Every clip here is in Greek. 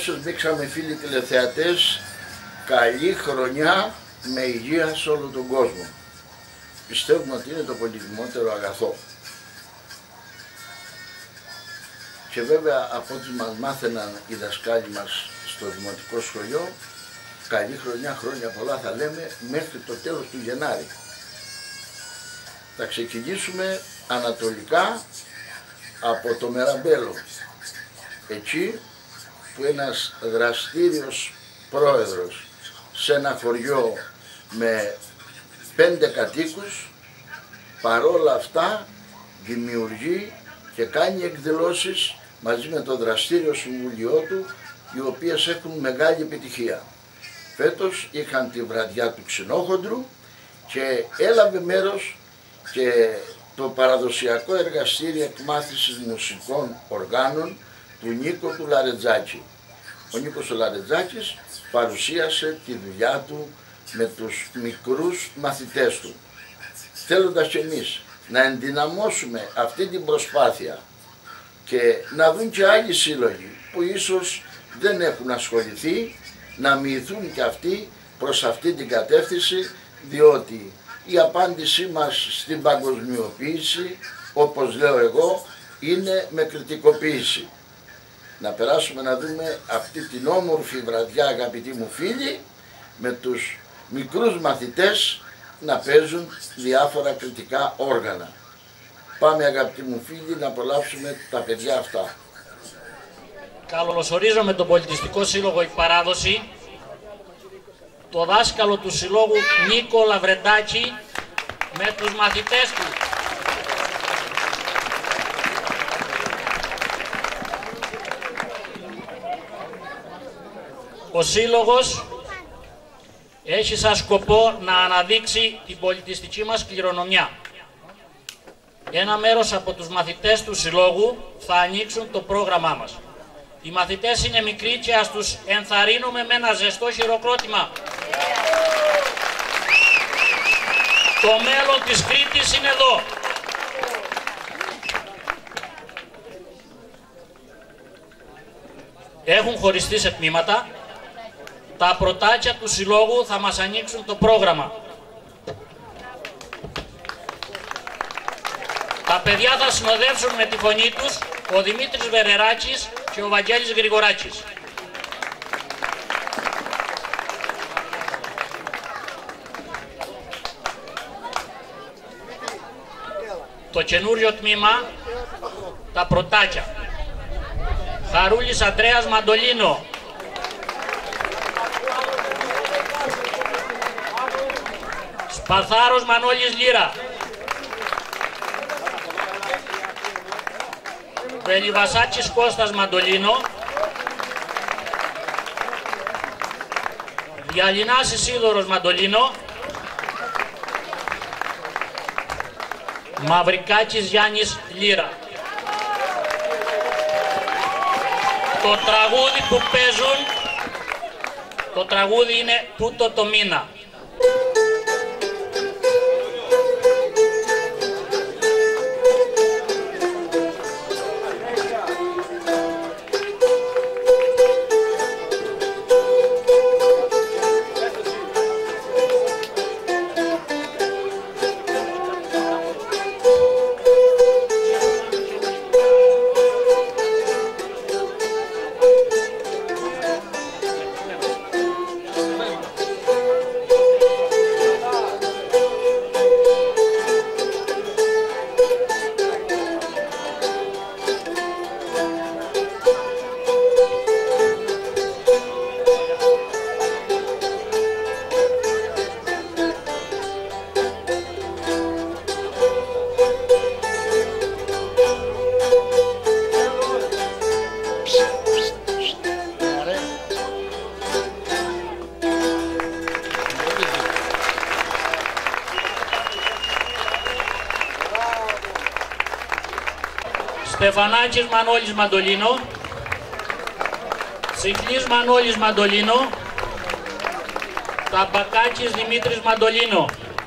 όσους δείξαμε φίλοι τηλεθεατές, καλή χρονιά με υγεία σε όλο τον κόσμο. Πιστεύουμε ότι είναι το πολυτιμότερο αγαθό. Και βέβαια από ό,τι μας μάθαιναν οι δασκάλοι μας στο δημοτικό σχολείο, καλή χρονιά, χρόνια πολλά θα λέμε μέχρι το τέλος του Γενάρη. Θα ξεκινήσουμε ανατολικά από το Μεραμπέλο, εκεί που ένας δραστήριος πρόεδρος σε ένα χωριό με 5 κατοίκους παρόλα αυτά δημιουργεί και κάνει εκδηλώσεις μαζί με το δραστήριο συμβουλίο του, οι οποίες έχουν μεγάλη επιτυχία. Φέτος είχαν τη βραδιά του Ξινόχοντρου και έλαβε μέρος και το παραδοσιακό εργαστήριο εκμάθησης μουσικών οργάνων του Νίκο του Λαρετζάκη. Ο Νίκος ο Λαρετζάκης παρουσίασε τη δουλειά του με τους μικρούς μαθητές του, θέλοντας και εμείς να ενδυναμώσουμε αυτή την προσπάθεια και να δουν και άλλοι σύλλογοι που ίσως δεν έχουν ασχοληθεί, να μοιηθούν και αυτοί προς αυτή την κατεύθυνση, διότι η απάντησή μας στην παγκοσμιοποίηση, όπως λέω εγώ, είναι με κριτικοποίηση. Να περάσουμε να δούμε αυτή την όμορφη βραδιά, αγαπητοί μου φίλοι, με τους μικρούς μαθητές να παίζουν διάφορα κριτικά όργανα. Πάμε, αγαπητοί μου φίλοι, να απολαύσουμε τα παιδιά αυτά. Καλωσορίζω με τον Πολιτιστικό Σύλλογο Η Παράδοση το δάσκαλο του Συλλόγου Νίκο Λαβρεντάκη με τους μαθητές του. Ο Σύλλογος έχει σαν σκοπό να αναδείξει την πολιτιστική μας κληρονομιά. Ένα μέρος από τους μαθητές του Συλλόγου θα ανοίξουν το πρόγραμμά μας. Οι μαθητές είναι μικροί και ας τους ενθαρρύνουμε με ένα ζεστό χειροκρότημα. Το μέλλον της Κρήτης είναι εδώ. Έχουν χωριστεί σε τμήματα. Τα πρωτάκια του Συλλόγου θα μας ανοίξουν το πρόγραμμα. Τα παιδιά θα συνοδεύσουν με τη φωνή τους ο Δημήτρης Βερεράκης και ο Βαγγέλης Γρηγοράκης. Το καινούριο τμήμα, τα πρωτάκια. Χαρούλης Αντρέας μαντολίνο. Σπαθάρος Μανώλης λύρα. Βελιβασάκης Κώστας μαντολίνο. Διαλυνάς Ισίδωρος μαντολίνο. Μαυρικάκης Γιάννης λύρα. Το τραγούδι που παίζουν, το τραγούδι είναι «Τούτο το μήνα». Στεφανάκης Μανώλης μαντολίνο. Τσιχλής Μανώλης μαντολίνο. Ταμπακάκης Δημήτρης μαντολίνο.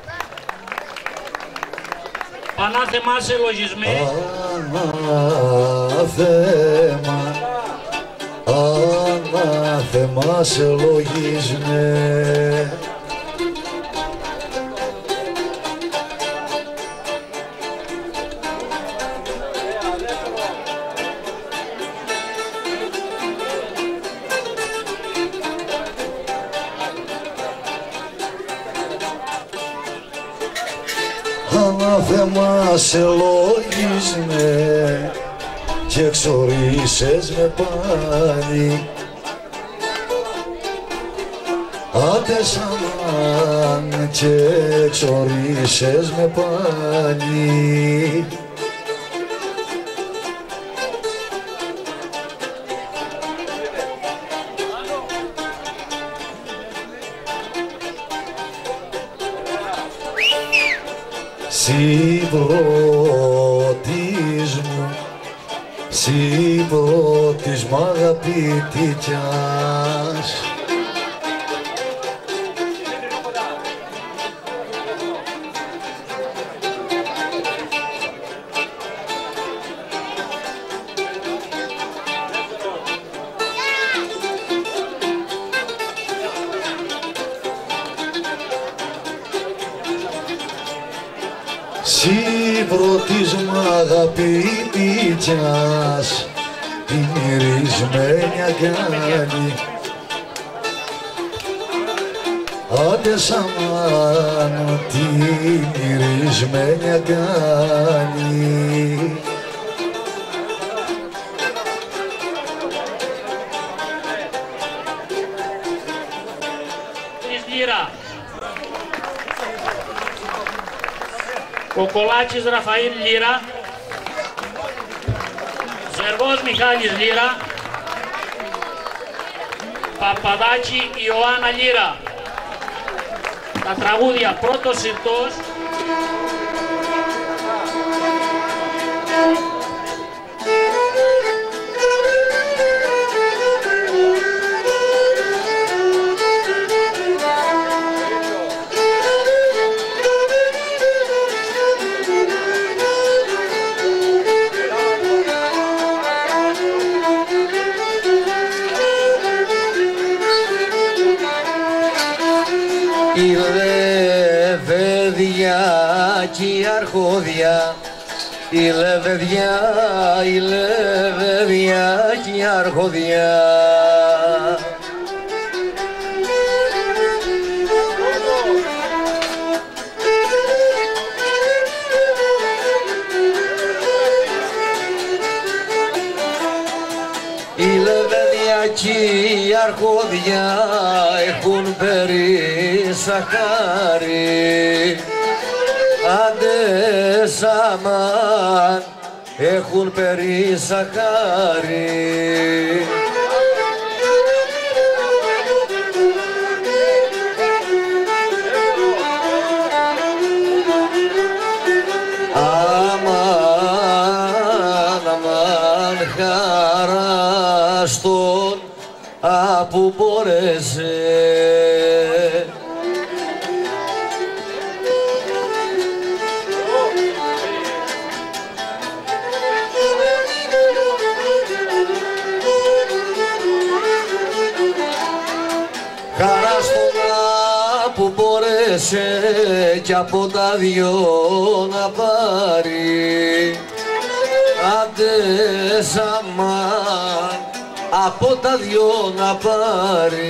Πανάθεμά σε λογισμοί. ανάθεμα σε λογίσμε. Ανάθεμα σε λογίσμε και εξορίσες με πάλι. Άντε σαν και εξορίσες με πάλι. Συμπρότης μ' αγαπητικιάς. Συμπρότης μ' αγαπητικιάς, τη μυρισμένη αγκάλι. Άντε σαν τη μυρισμένη αγκάλι. Κοκολάτσης Ραφαήλ λίρα, Ζεργός Μιχάλης λίρα, Παπαδάκη Ιωάννα λίρα. Τα τραγούδια πρώτος συρτός, η λεβεδιά κι η αρχόδια, η λεβεδιά κι η αρχόδια. Η λεβεδιά κι η αρχόδια έχουν περισαχάρι. Άντε σαμάν έχουν περισαχάρι. Αμάν χαρά στον που μπόρεσε. Χαρά στον που μπόρεσε κι από τα δυο να πάρει. Άντε σαμάν από τα δυο να πάρει.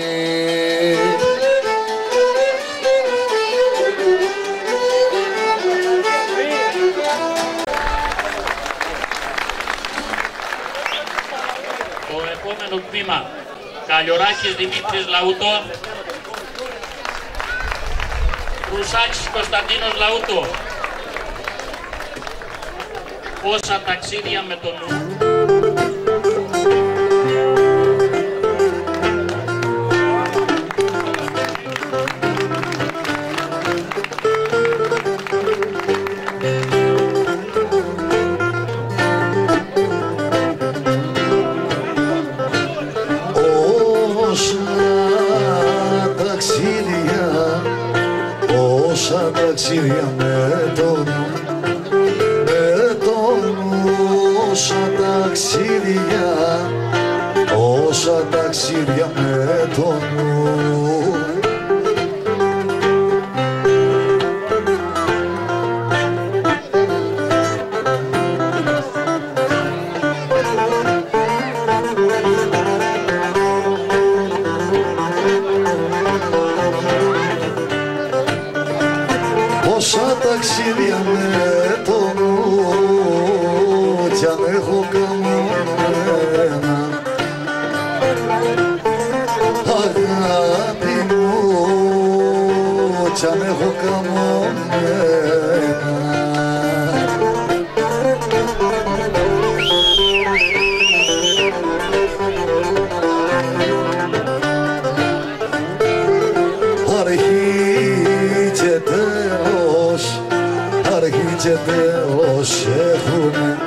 Το επόμενο τμήμα, Καλιοράκης Δημήτρης Λαούτο, Ρουσάκης Κωνσταντίνος Λαούτο. Πόσα ταξίδια με το νου. Όσα ταξίδια με το νου, όσα ταξίδια, όσα ταξίδια ταξίδια με το νου. Πόσα ταξίδια με το νου κι αν έχω καμωμένα, αγάπη μου κι αν έχω καμωμένα. Αρχή και τέλος, αρχή και τέλος έχουμε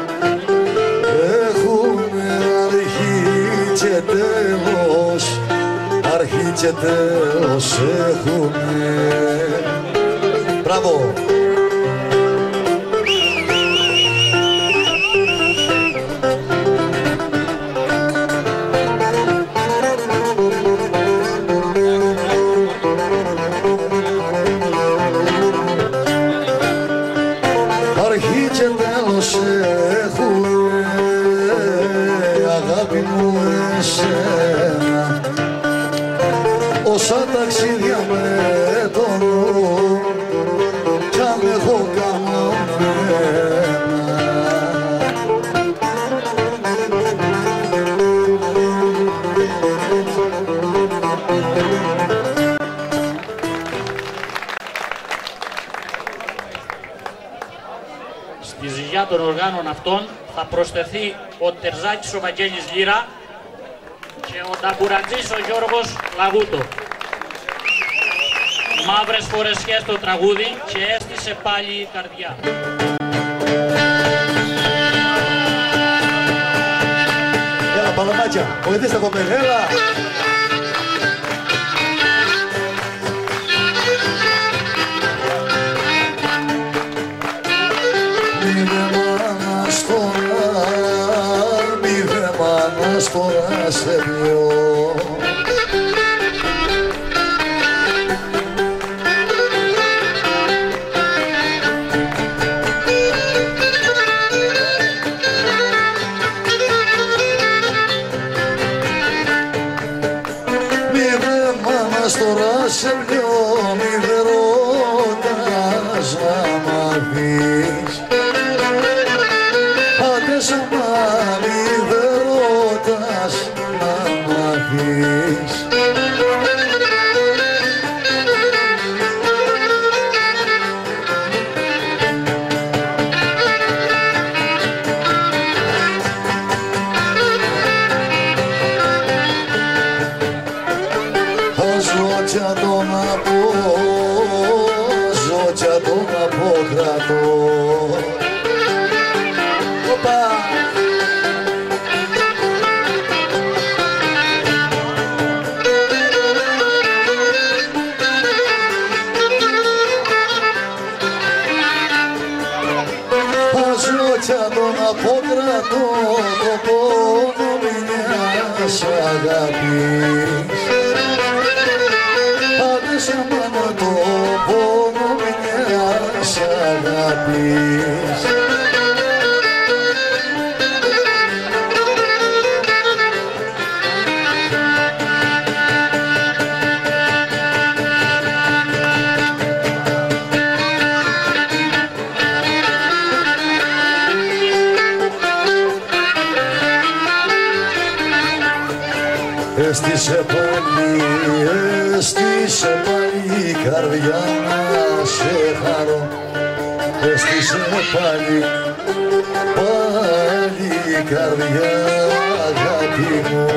αρχή και τέλος, αρχή και τέλος έχουμε. Μπράβο! Αρχή και τέλος έχουμε, αγάπη μου εσένα. Όσα ταξίδια με το νου κι αν έχω καμωμένα. Στη ζυγιά των οργάνων αυτών θα προσθεθεί ο Τερζάκης ο Βαγγέλης Λύρα και ο Νταμπουρατζής ο Γιώργος Λαγούτο. Μαύρες φορεσιές το τραγούδι και έστησε πάλι η καρδιά. Έλα παλαμάκια, βοηθήστε κοπέλα, έλα! Μη δε μάνας τώρα σε δυο. Τώρα σε δυο, μη δε ρωτάς να μ' αφείς. Άντε σαμά, μη δε ρωτάς να μ' αφείς. Ζω κι το να πω, ζω κι το να πω κρατώ. Οπα! Ζω κι το να πω κρατώ, το πόνο μιας αγάπης. Σαμάνα το πόνο μιας αγάπης. Έστησε πάλι, έστησε πάλι η καρδιά να σε χαρώ. Έστησε πάλι, πάλι η καρδιά αγάπη μου.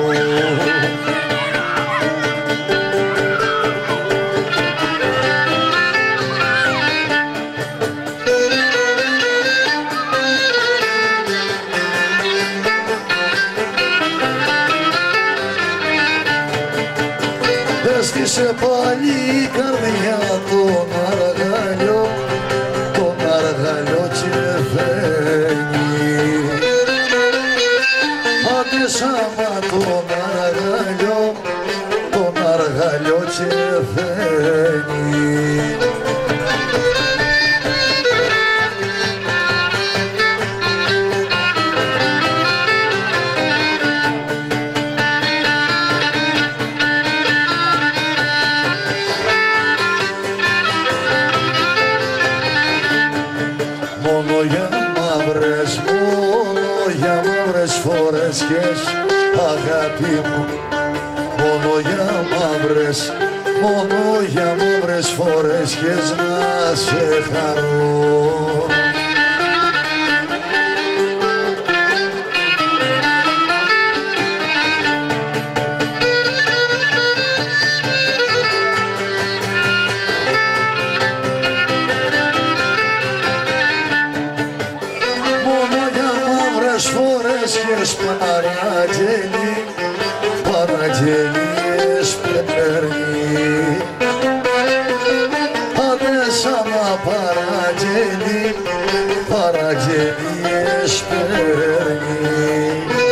Έστησε πάλι η καρδιά τον αργαλιό, τον αργαλιό και φαίνει. Άντε σάμα τον αργαλιό, κατσεφαίνει. Μόνο για μαύρες φορέσκες αγάπη μου, μόνο για μαύρες φορέσκες να σε χαρώ. Παραγγελίες παίρνει, άντρες άμα παραγγελίες παίρνει.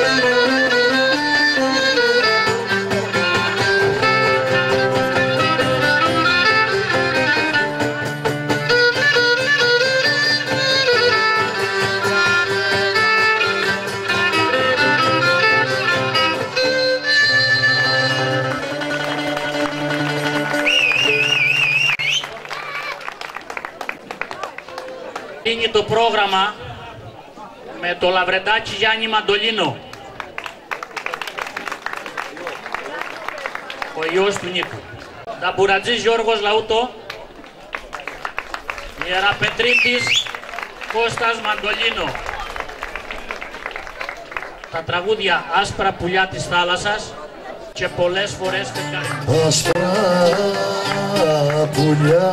Είναι το πρόγραμμα με το Λαβρεντάκι Γιάννη Μαντολίνο, ο ιός του Νίκου. Ταμπουρατζής Γιώργος Λαούτο, Ιεραπετρίτης Κώστας Μαντολίνο. Τα τραγούδια Άσπρα πουλιά της θάλασσας και πολλές φορές φεγγάρι. Άσπρα πουλιά,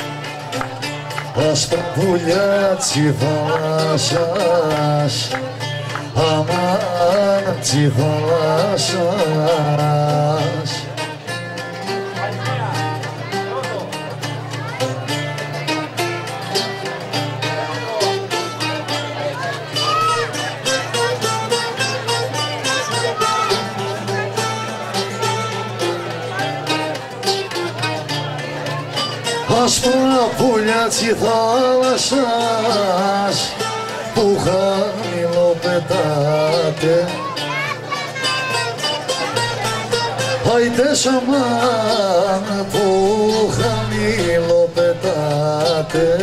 άσπρα πουλιά της θάλασσας, αμάν της θάλασσας. Άσπρα πουλιά της θάλασσας που χαμηλοπετάτε, άιντες αμάν που χαμηλοπετάτε.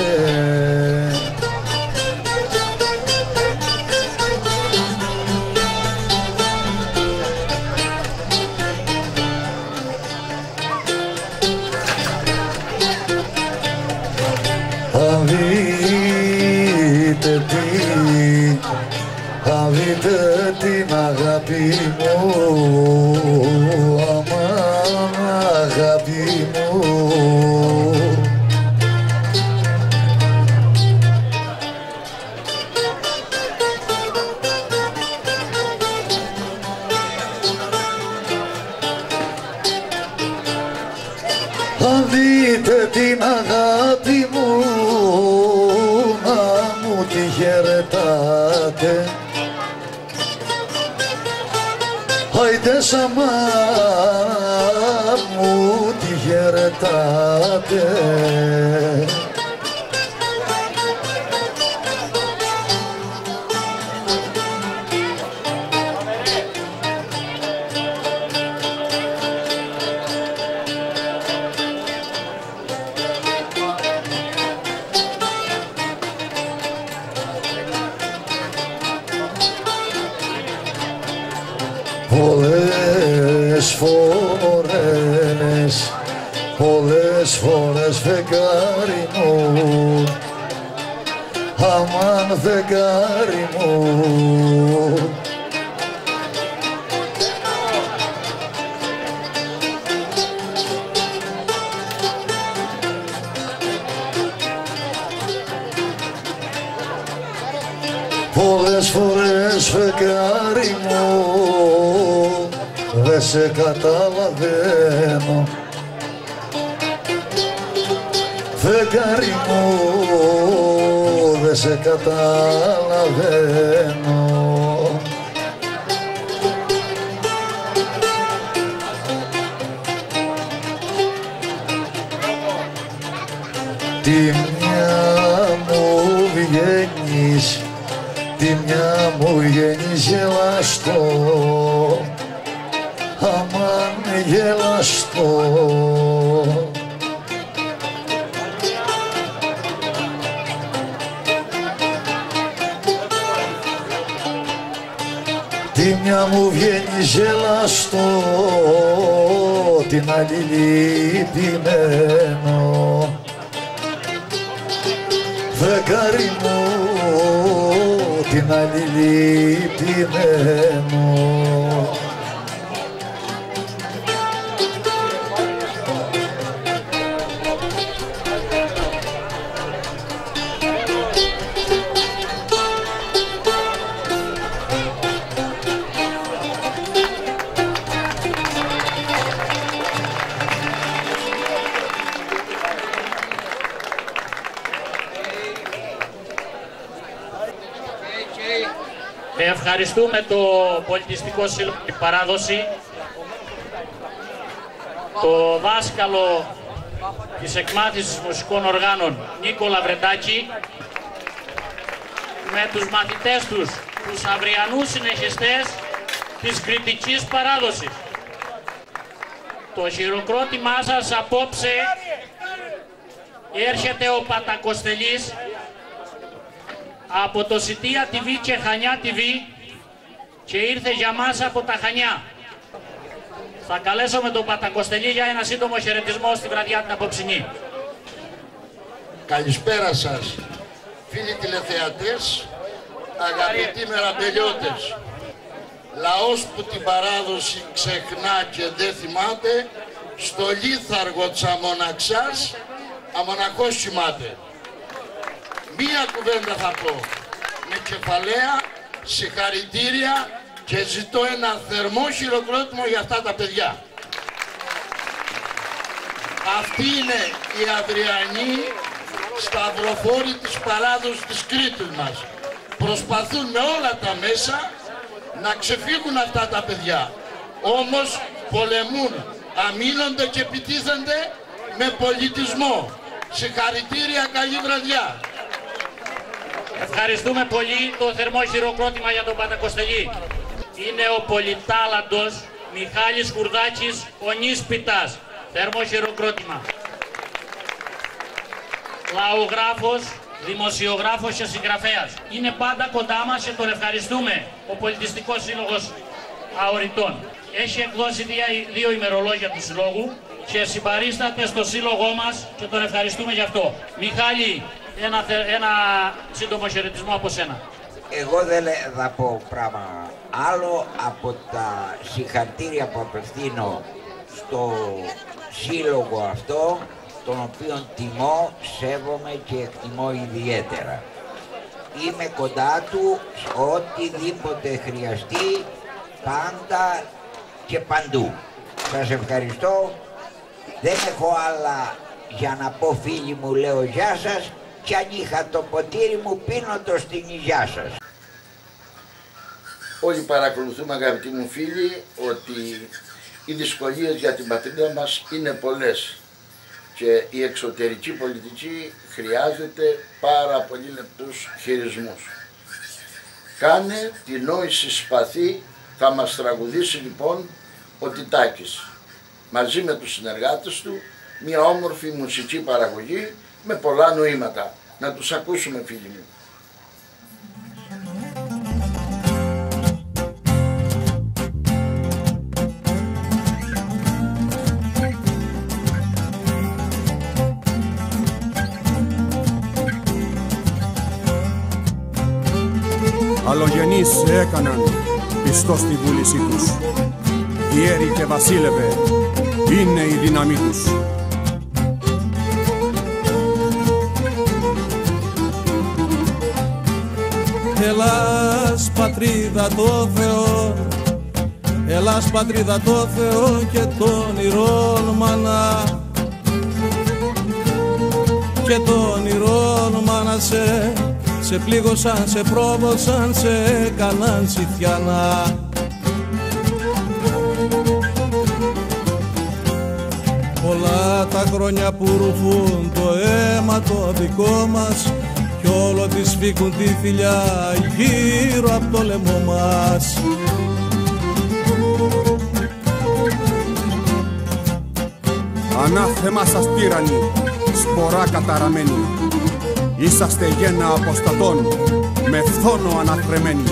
Θα δείτε την αγάπη μου, αμάν αγάπη μου. Θα δείτε την αγάπη μου, να μου τη χαιρετάτε. Άιντες αμάν μου τη χαιρετάτε. Πολλές φορές φεγγάρι μου, αμάν φεγγάρι μου. Πολλές φορές φεγγάρι μου, δε σε καταλαβαίνω. Φεγγάρι μου, δε σε καταλαβαίνω. Τη μια μου βγαίνεις, τη μια μου βγαίνεις γελαστό, αμάν γελαστό. Τη μια μου βγαίνει γελαστό, την άλλη λυπημένο. Φεγγάρι μου, την άλλη λυπημένο. Ευχαριστούμε το Πολιτιστικό Σύλλογο και Παράδοση, το δάσκαλο της εκμάθησης μουσικών οργάνων Νίκο Λαβρεντάκη, με τους μαθητές τους, τους αυριανούς συνεχιστές της κριτικής παράδοσης. Το χειροκρότημά σας απόψε έρχεται ο Πατακοστελής από το Σιτία TV και Χανιά TV και ήρθε για μας από τα Χανιά. Θα καλέσω με τον Πατακοστελή για ένα σύντομο χαιρετισμό στη βραδιά την απόψινή. Καλησπέρα σας, φίλοι τηλεθεατές, αγαπητοί μεραμπελιώτες. Λαός που την παράδοση ξεχνά και δεν θυμάται, στο λίθαργο της αμοναξάς, αμοναχώς κοιμάται. Μία κουβέντα θα πω, με κεφαλαία, συγχαρητήρια και ζητώ ένα θερμό χειροκρότημα για αυτά τα παιδιά. Αυτοί είναι οι αυριανοί σταυροφόροι της παράδοσης της Κρήτης μας. Προσπαθούν με όλα τα μέσα να ξεφύγουν αυτά τα παιδιά. Όμως πολεμούν, αμήνονται και επιτίθενται με πολιτισμό. Συγχαρητήρια, καλή βραδιά. Ευχαριστούμε πολύ. Το θερμό χειροκρότημα για τον Πατακοστελή είναι ο πολυτάλαντος Μιχάλης Χουρδάκης, ο Νίσπιτας. Θερμό χειροκρότημα. Λαογράφος, δημοσιογράφος και συγγραφέας. Είναι πάντα κοντά μας και τον ευχαριστούμε. Ο Πολιτιστικός Σύλλογος Αοριτών έχει εκδώσει δύο ημερολόγια του Συλλόγου και συμπαρίσταται στο Σύλλογό μας και τον ευχαριστούμε γι' αυτό. Μιχάλη, ένα σύντομο χαιρετισμό από σένα. Εγώ δεν θα πω πράγμα άλλο από τα συγχαρητήρια που απευθύνω στο σύλλογο αυτό, τον οποίο τιμώ, σέβομαι και εκτιμώ ιδιαίτερα. Είμαι κοντά του οτιδήποτε χρειαστεί, πάντα και παντού. Σας ευχαριστώ. Δεν έχω άλλα για να πω, φίλοι μου, λέω γεια σας, και αν είχα το ποτήρι μου πίνω το στην υγειά σας. Όλοι παρακολουθούμε, αγαπητοί μου φίλοι, ότι οι δυσκολίες για την πατρίδα μας είναι πολλές και η εξωτερική πολιτική χρειάζεται πάρα πολύ λεπτούς χειρισμούς. Κάνε τη νόηση σπαθή, θα μας τραγουδήσει λοιπόν ο Τιτάκης μαζί με τους συνεργάτες του, μια όμορφη μουσική παραγωγή με πολλά νοήματα. Να τους ακούσουμε, φίλοι μου. Αλλογενείς σε έκαναν πιστό στη βούλησή τους. Ιέροι και βασίλευε είναι η δύναμή τους. Ελλάς πατρίδα το Θεό, Ελλάς πατρίδα το Θεό και τον ηρών μάνα, και τον ηρών μάνα σε πλήγωσαν, σε πρόβωσαν, σε έκαναν σιθιανά. Πολλά τα χρόνια που ρουφούν το αίμα το δικό μας κι όλο τη σφίγγουν τη θηλιά γύρω από το λαιμό μας. Ανάθεμα σας τύρανοι, σπορά καταραμένοι. Είσαστε γένα αποστατών, με φθόνο αναθρεμένοι.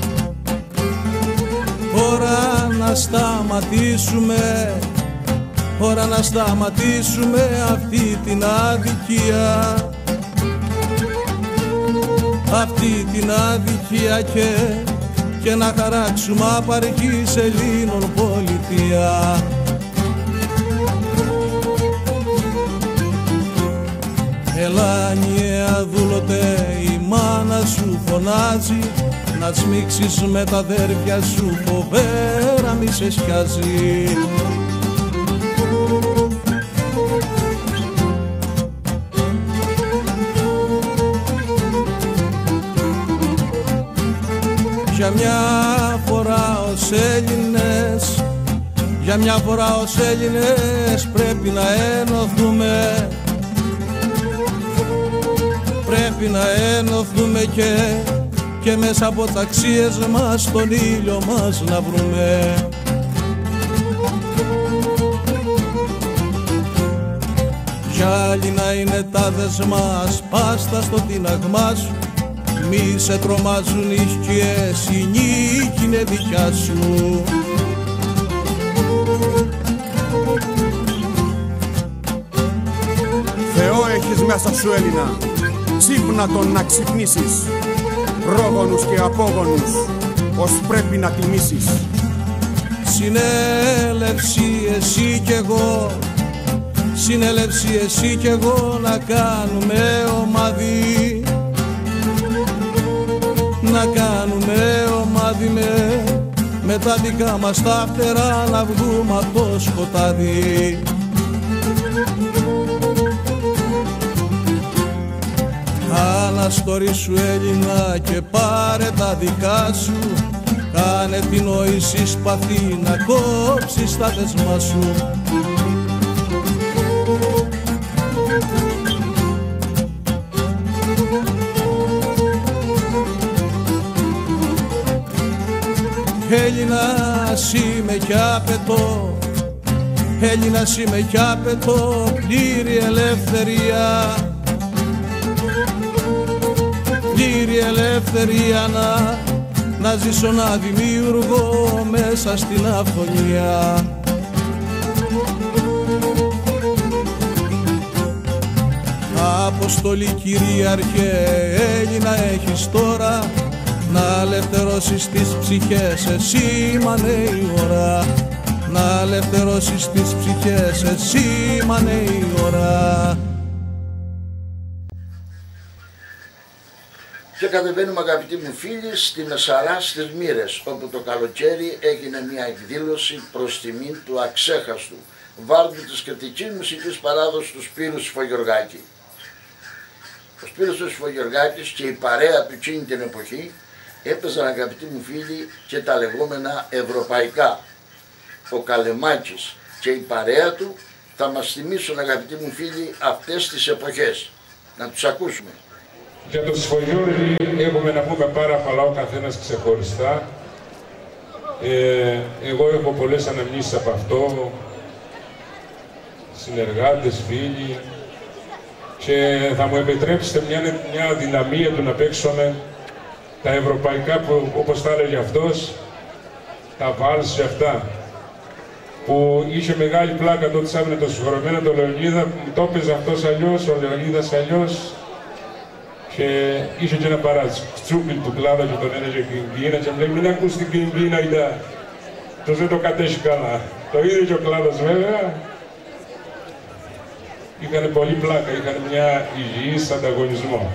Ώρα να σταματήσουμε, ώρα να σταματήσουμε αυτή την αδικία. Αυτή την αδικία και να χαράξουμε απαρχής Ελλήνων πολιτεία. Έλα νιαία δούλωτε, η μάνα σου φωνάζει να σμίξεις με τα αδέρφια σου, φοβέρα μη σε σκιάζει. Για μια φορά ως Έλληνες, για μια φορά ως Έλληνες πρέπει να ενωθούμε. Πρέπει να ενωθούμε και μέσα από τα αξίες μας τον ήλιο μας να βρούμε. Κι άλλοι να είναι τα δεσμά, σπάστα στο τίναγμά σου, μη σε τρομάζουν οι σκιές, η νίκη είναι δικιά σου. Θεό έχεις μέσα σου Έλληνα, ξύπνα τον να ξυπνήσεις. Πρόγονους και απόγονους, ως πρέπει να τιμήσεις. Συνέλευση εσύ κι εγώ, συνέλευση εσύ κι εγώ να κάνουμε ομάδι. Να κάνουμε ομάδι με τα δικά μας τα φτερά να βγούμε από το σκοτάδι. Αναστορίσου Έλληνα και πάρε τα δικά σου, κάνε την νόηση σπαθή να κόψεις τα δεσμά σου. Έλληνας είμαι κι απαιτώ, Έλληνας είμαι κι απαιτώ πλήρη ελευθερία. Πλήρη ελευθερία να ζήσω να δημιουργώ μέσα στην αυθονία. Αποστολή κυρίαρχε Έλληνα έχεις τώρα, να ελευθερώσεις τις ψυχές, εσύ μανε η ώρα. Να ελευθερώσεις τις ψυχές, εσύ μανε η ώρα. Και κατεβαίνουμε αγαπητοί μου φίλοι στη Μεσαρά στις Μοίρες, όπου το καλοκαίρι έγινε μια εκδήλωση προς τιμήν του αξέχαστου βάρδου της κρητικής μουσικής παράδοσης του Σπύρου Σφογιοργάκη. Ο Σπύρος του Σφογιοργάκης και η παρέα του εκείνη την εποχή έπαιζαν αγαπητοί μου φίλοι και τα λεγόμενα ευρωπαϊκά. Ο Καλεμάκης και η παρέα του θα μας θυμίσουν αγαπητοί μου φίλοι αυτές τις εποχές. Να τους ακούσουμε. Για το Σφογιόρι έχουμε να πούμε πάρα πολλά ο καθένας ξεχωριστά. Εγώ έχω πολλές αναμνήσεις από αυτό, συνεργάτες, φίλοι, και θα μου επιτρέψετε μια αδυναμία του να παίξουμε τα ευρωπαϊκά που, όπως τα έλεγε αυτός, τα βάλς και αυτά, που είχε μεγάλη πλάκα τότε σ' το συγχωρεμένο τον Λεωνίδα, το έπαιζε αυτός αλλιώς, ο Λεωνίδας αλλιώς, και είχε και ένα παρατσούμπιλ του κλάδα και τον έλεγε Κιγκίνα και μου λέει μην ακούς την Κιγκίνα είδα, τόσο δεν το κατέχει καλά. Το είδε και ο κλάδας βέβαια. Είχαν πολύ πλάκα, είχαν μια υγιής ανταγωνισμό.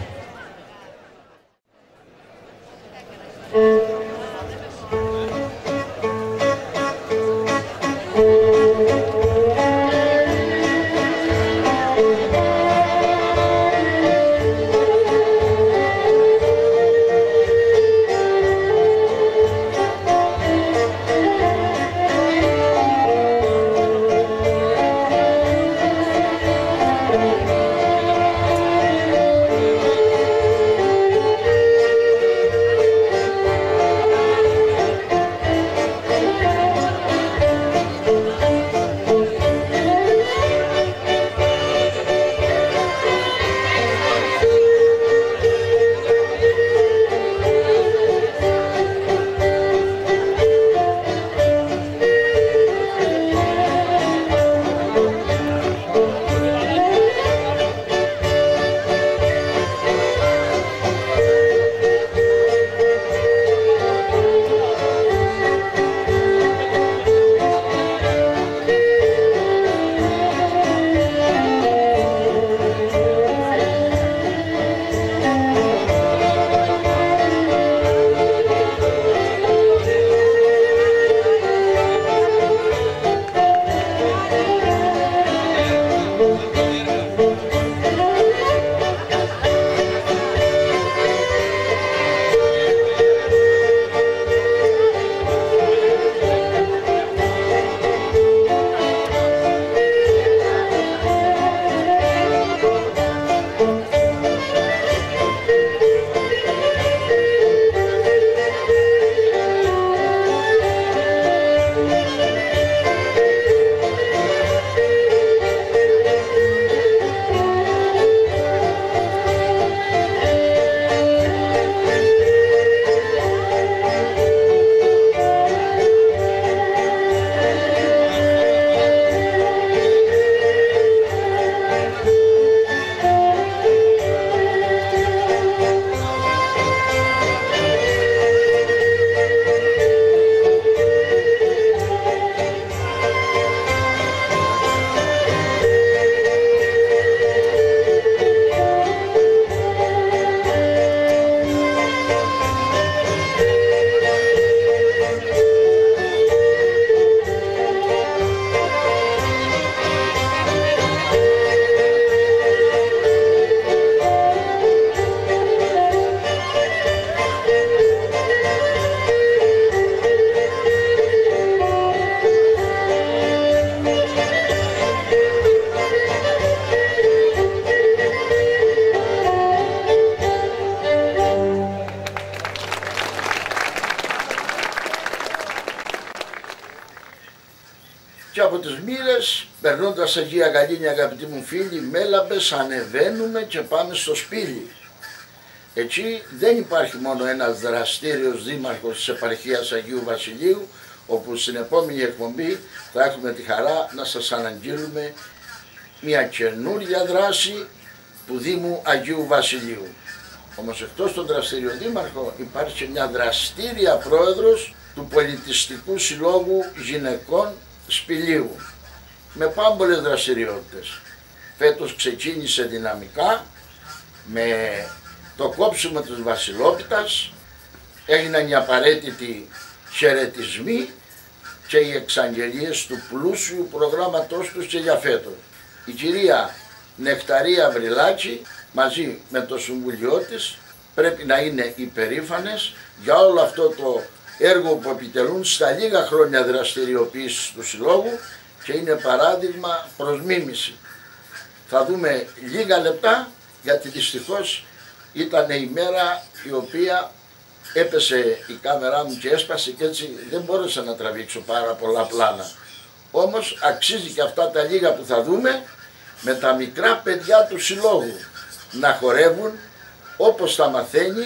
Μέλαμπες, περνώντας Αγία Γαλήνη, αγαπητοί μου φίλοι, Μέλαμπες, ανεβαίνουμε και πάμε στο Σπήλι. Εκεί δεν υπάρχει μόνο ένας δραστήριος δήμαρχος της επαρχίας Αγίου Βασιλείου, όπου στην επόμενη εκπομπή θα έχουμε τη χαρά να σας αναγγείλουμε μια καινούρια δράση του Δήμου Αγίου Βασιλείου. Όμως εκτός των δραστήριων δήμαρχο υπάρχει και μια δραστήρια πρόεδρος του Πολιτιστικού Συλλόγου Γυναικών Σπηλίου, με πάμπολες δραστηριότητες. Φέτος ξεκίνησε δυναμικά με το κόψιμο της Βασιλόπιτας, έγιναν οι απαραίτητοι χαιρετισμοί και οι εξαγγελίες του πλούσιου προγράμματός τους και για φέτος. Η κυρία Νεκταρία Βρυλάκη μαζί με το Συμβουλίο της πρέπει να είναι υπερήφανες για όλο αυτό το έργο που επιτελούν στα λίγα χρόνια δραστηριοποίησης του Συλλόγου και είναι παράδειγμα προς μίμηση. Θα δούμε λίγα λεπτά, γιατί δυστυχώς ήταν η μέρα η οποία έπεσε η κάμερά μου και έσπασε και έτσι δεν μπόρεσα να τραβήξω πάρα πολλά πλάνα. Όμως αξίζει και αυτά τα λίγα που θα δούμε με τα μικρά παιδιά του Συλλόγου να χορεύουν όπως τα μαθαίνει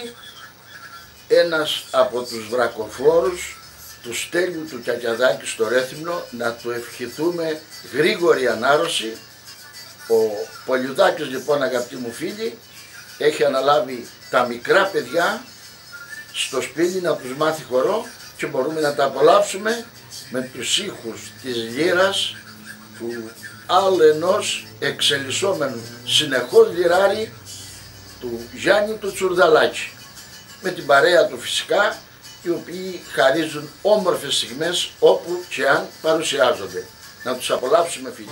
ένας από τους βρακοφόρους του Στέλιου του Κιακιαδάκη στο Ρέθυμνο, να του ευχηθούμε γρήγορη ανάρρωση. Ο Πολιουδάκης λοιπόν, αγαπητοί μου φίλοι, έχει αναλάβει τα μικρά παιδιά στο Σπήλι να τους μάθει χορό και μπορούμε να τα απολαύσουμε με τους ήχους της λύρας του άλλου ενός εξελισσόμενου συνεχώς λυράρι του Γιάννη του Τσουρδαλάκη, με την παρέα του φυσικά, οι οποίοι χαρίζουν όμορφες στιγμές όπου και αν παρουσιάζονται. Να τους απολαύσουμε, φίλοι.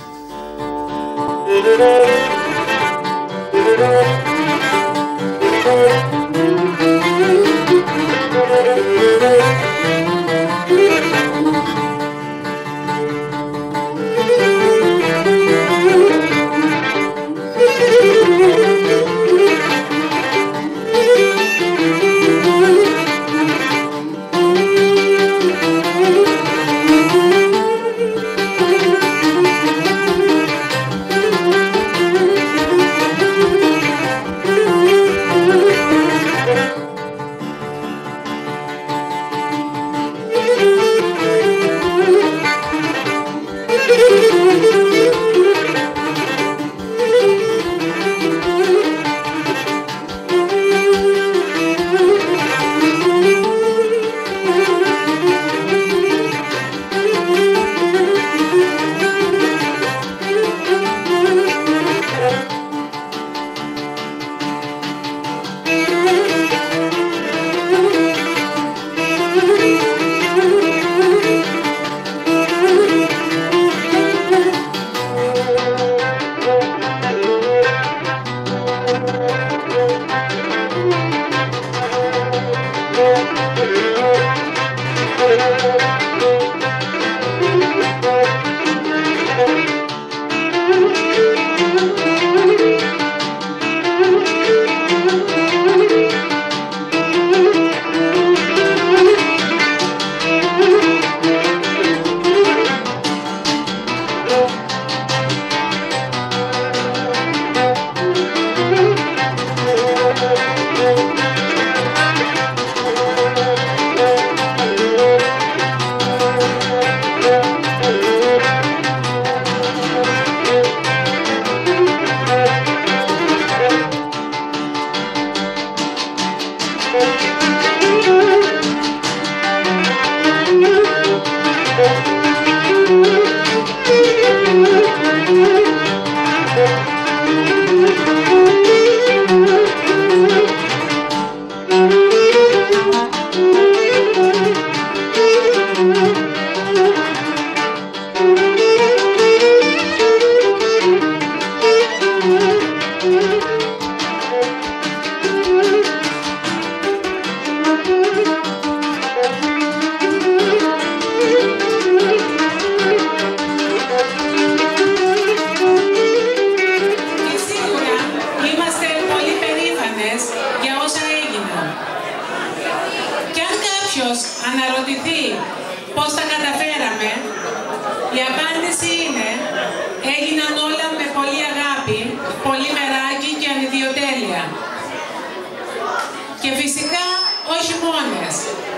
πολυμεράκι και ανιδιοτέλεια. Και φυσικά όχι μόνες.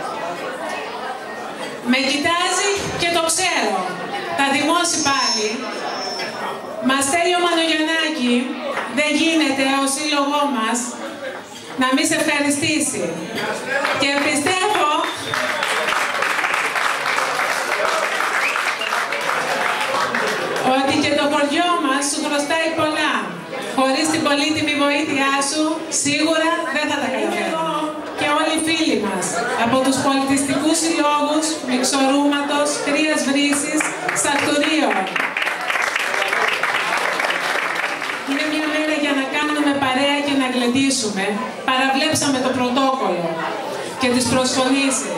Με κοιτάζει και το ξέρω. Θα δημώσει πάλι. Μα Στέλιο Μανογιαννάκη, δεν γίνεται ο σύλλογό μας να μην σε ευχαριστήσει. Και πιστεύω ότι και το χωριό μας σου χρωστάει πολλά. Χωρίς την πολύτιμη βοήθειά σου, σίγουρα δεν θα τα καταφέρουμε. Και όλοι οι φίλοι μας, από τους πολιτιστικούς συλλόγους, Μυξορούματος, Κρίας Βρύσης, Σακτουρίων. Είναι μια μέρα για να κάνουμε παρέα και να γλεντήσουμε. Παραβλέψαμε το πρωτόκολλο και τις προσφωνήσεις.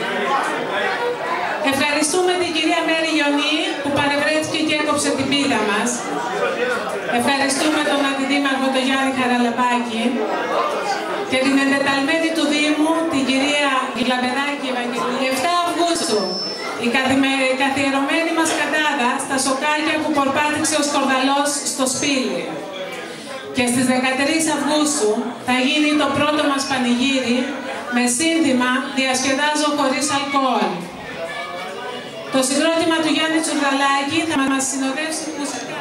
Ευχαριστούμε την κυρία Μέρη Ιωνή που παρευρέθηκε και έκοψε την πίτα μας. Ευχαριστούμε τον αντιδήμαρχο τον Γιάννη Χαραλαμπάκη και την εντεταλμένη του Δήμου, την κυρία Γλαμπεράκη Ευαγγελία. 7 Αυγούστου, η καθιερωμένη μας κατάδα στα σοκάκια που πορπάτηξε ο Σκορδαλός στο Σπήλι. Και στις 13 Αυγούστου θα γίνει το πρώτο μας πανηγύρι με σύνθημα «Διασκεδάζω χωρίς αλκοόλ». Το συγκρότημα του Γιάννη Τσουρδαλάκη θα μας συνοδεύσει μουσικά.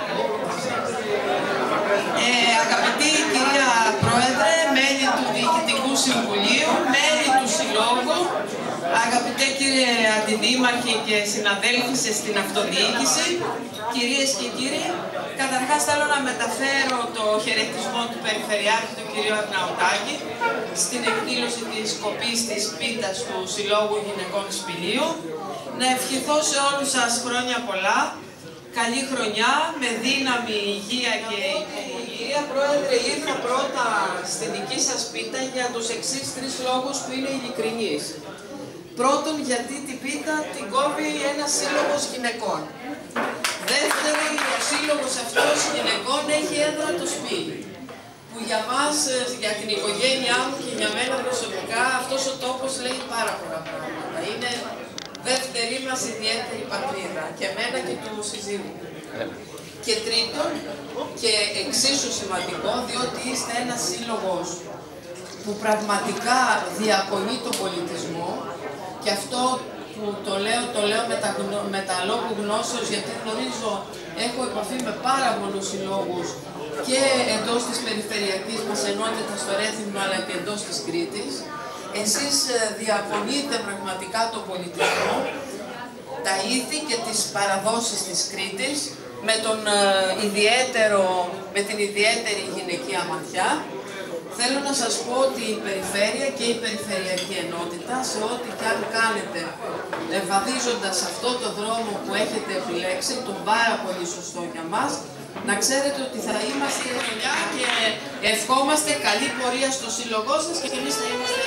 Αγαπητή κυρία Πρόεδρε, μέλη του Διοικητικού Συμβουλίου, μέλη του Συλλόγου, αγαπητέ κύριε Αντιδήμαρχε και συναδέλφοι στην αυτοδιοίκηση, κυρίες και κύριοι, καταρχάς θέλω να μεταφέρω το χαιρετισμό του Περιφερειάρχη, του κυρίου Αρναουτάκη, στην εκδήλωση της κοπής της πίτας του Συλλόγου Γυναικών Σπηλίου. Να ευχηθώ σε όλους σας χρόνια πολλά, καλή χρονιά, με δύναμη, υγεία και κυρία Πρόεδρε, ήρθα πρώτα στη δική σας πίτα για τους εξής 3 λόγους που είναι ειλικρινείς. Πρώτον, γιατί την πίτα την κόβει ένας σύλλογος γυναικών. Δεύτερον, ο σύλλογος αυτός γυναικών έχει έδρα το σπίτι. Που για μας, για την οικογένειά μου και για μένα προσωπικά, αυτός ο τόπος λέει πάρα πολλά πράγματα. Είναι δεύτερη μας ιδιαίτερη πατρίδα, και εμένα και του συζύγου. Και τρίτον, και εξίσου σημαντικό, διότι είστε ένας σύλλογος που πραγματικά διακονεί τον πολιτισμό, και αυτό που το λέω με τα λόγου γνώσεως, γιατί γνωρίζω, έχω επαφή με πάρα πολλούς συλλόγους και εντός της περιφερειακής μας ενότητας στο Ρέθυμνο, αλλά και εντός της Κρήτης. Εσείς διακονείτε πραγματικά τον πολιτισμό, τα ήθη και τις παραδόσεις της Κρήτης με την ιδιαίτερη γυναικεία ματιά. Θέλω να σας πω ότι η Περιφέρεια και η Περιφερειακή Ενότητα, σε ό,τι και αν κάνετε, βαδίζοντας αυτό το δρόμο που έχετε επιλέξει, τον πάρα πολύ σωστό για μας, να ξέρετε ότι θα είμαστε δουλειά και ευχόμαστε καλή πορεία στο σύλλογό σας και εμείς θα είμαστε...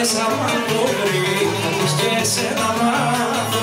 μέσα μα το βρεις και σε να μάθω.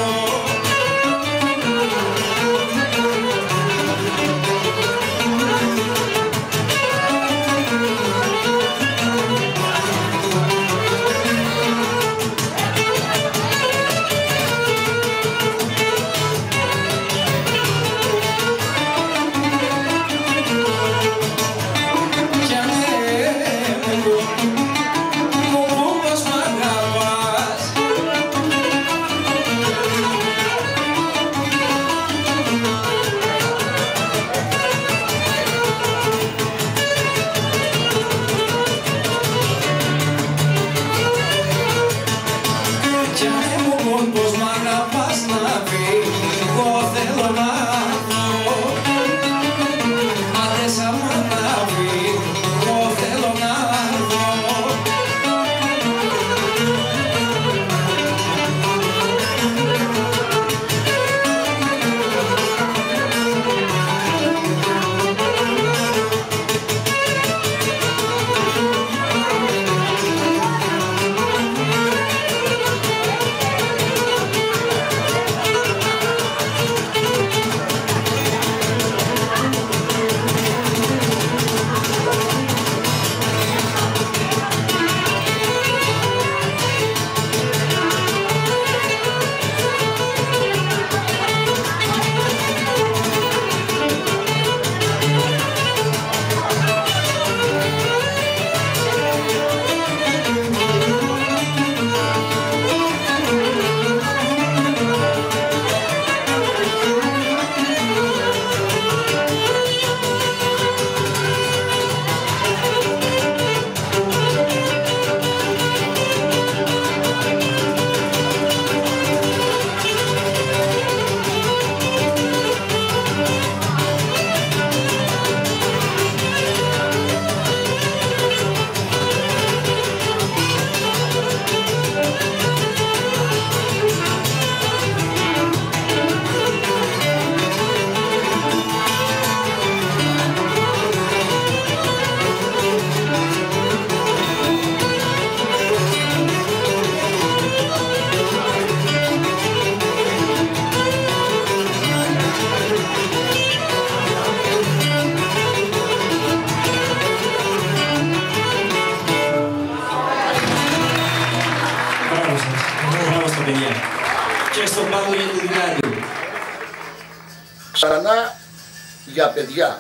Ξανά για παιδιά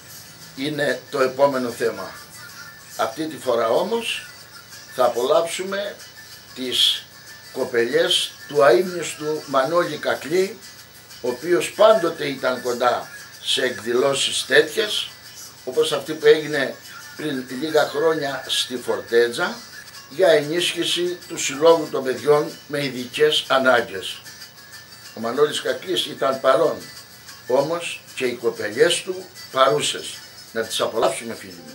είναι το επόμενο θέμα. Αυτή τη φορά όμως θα απολαύσουμε τις κοπελιές του αείμνηστου Μανώλη Κακλή, ο οποίος πάντοτε ήταν κοντά σε εκδηλώσεις τέτοιες, όπως αυτή που έγινε πριν λίγα χρόνια στη Φορτέτζα, για ενίσχυση του Συλλόγου των Παιδιών με ειδικές ανάγκες. Ο Μανώλης Κακλής ήταν παρόν, όμως και οι κοπελιές του παρούσες. Να τις απολαύσουμε, φίλοι μου.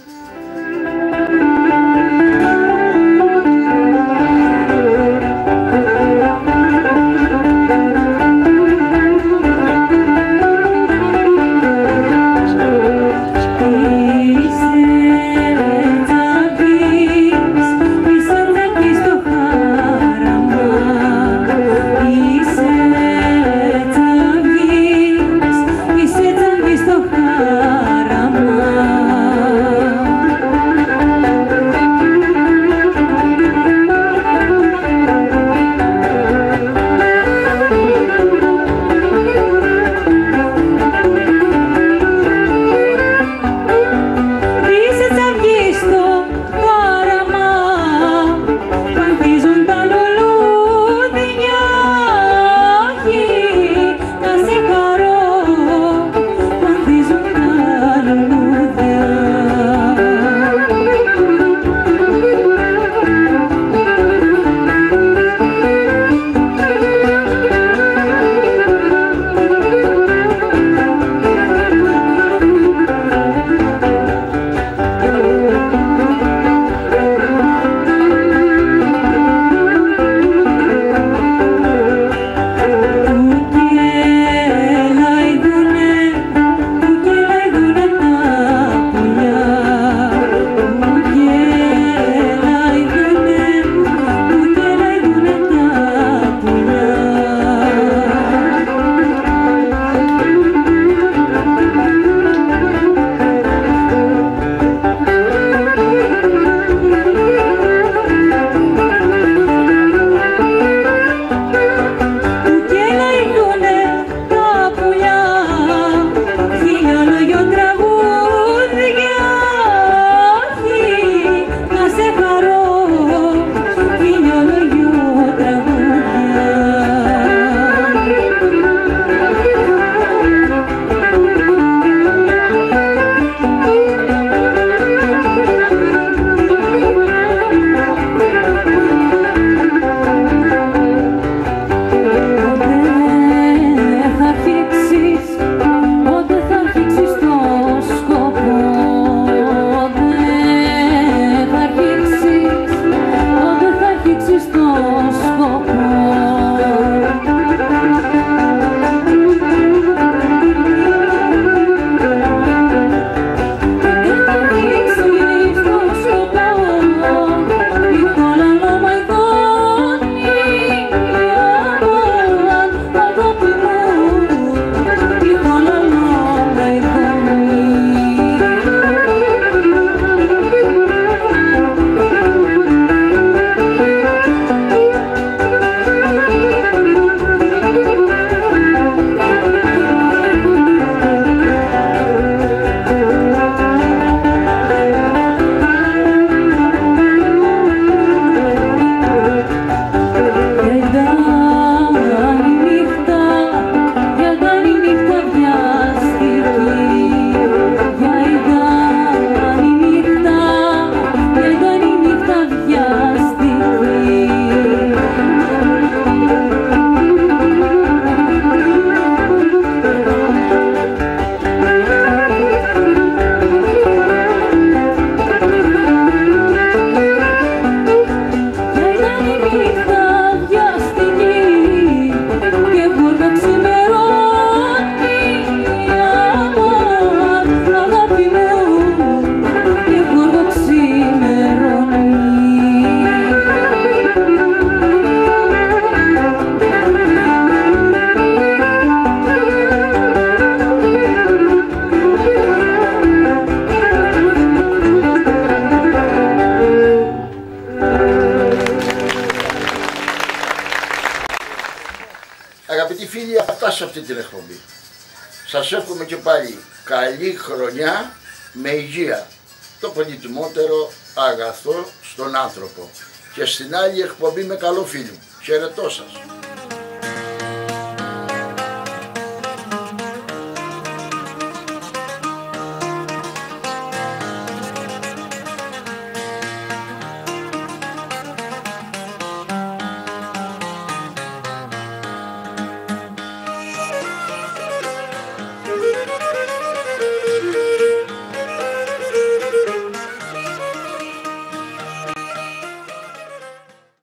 Είσαι Αγαπητοί φίλοι, αυτά σε αυτή την εκπομπή. Σας εύχομαι και πάλι καλή χρονιά με υγεία. Το πολύτιμότερο αγαθό στον άνθρωπο. Και στην άλλη εκπομπή με καλό φίλο. Χαιρετώ σας.